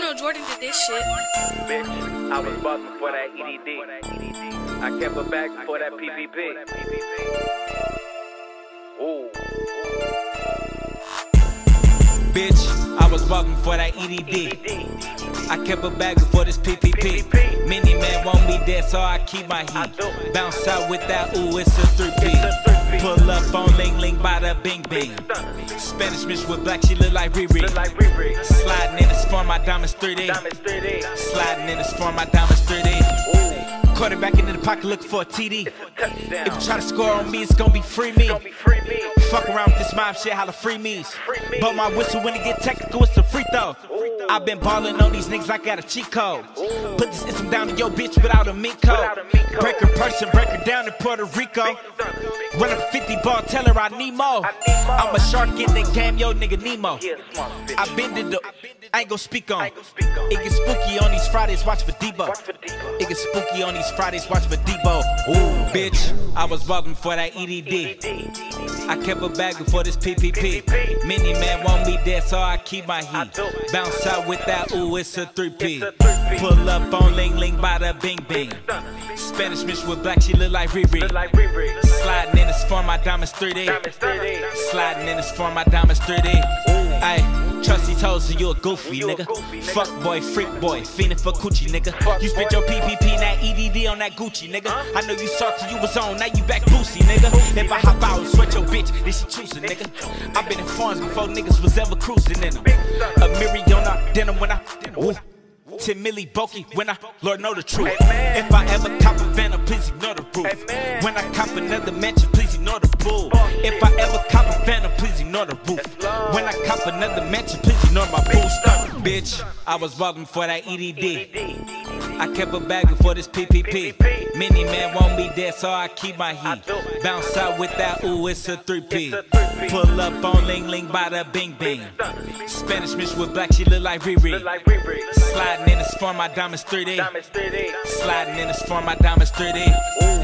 know Jordan did this shit. Bitch, I was buzzing before that EDD. I kept a bag before that PPP. Ooh. Bitch, I was bugging for that EDD. I kept a bag before this PPP. Many men want me dead, so I keep my heat. Bounce out with that, ooh, it's a 3P. Pull up on Ling Ling by the Bing Bing. Spanish mixed with black, she look like Riri. Sliding in this for my diamonds 3D. Sliding in this for my diamonds 3D. Quarterback into the pocket looking for a TD. If you try to score on me, it's gonna be free me. Fuck around with this mob shit, holla free me's. But my whistle when it get technical, it's a free throw. I been ballin' on these niggas, I got a cheat code. Put this system down to your bitch without a mink code. Break her person, break her down in Puerto Rico. Run up 50 ball, tell her I need more. I'm a shark in the game, yo nigga Nemo. I been to the, I ain't gon' speak on. It gets spooky on these Fridays, watch for Debo. It gets spooky on these Fridays, watch for Debo. Ooh, bitch, I was bugging for that EDD. I kept a bag before this PPP. Many men want me dead, so I keep my heat. Bounce out with that, ooh, it's a 3P. Pull up on Ling Ling by the Bing Bing. Spanish mixed with black, she look like Riri. Sliding in this for my diamonds 3D. Sliding in this for my diamonds 3D. Ayy, trust these hoes, so you a goofy nigga. Fuck boy, freak boy, fiendin' for coochie nigga. You spent your PPP and that EDD on that Gucci nigga. I know you saw till you was on, now you back boozy nigga. If I hop out and sweat your bitch, then she choosing nigga. I been in farms before niggas was ever cruising in them. A Miriona denim when I, ooh. 10 milli bulky when I, Lord know the truth. If I ever cop a Phantom, please ignore the roof. When I cop another mansion, please ignore the bull. If I ever cop a Phantom, please ignore the roof. When I cop another mansion, please ignore my boost. Bitch, I was bugging for that EDD. I kept a bag before this PPP. Many men want me dead, so I keep my heat. Bounce out with that, ooh, it's a 3P. Pull up on Ling Ling by the Bing Bing. Spanish mixed with black, she look like Riri. Sliding in this for my diamonds 3D. Sliding in this for my diamonds 3D.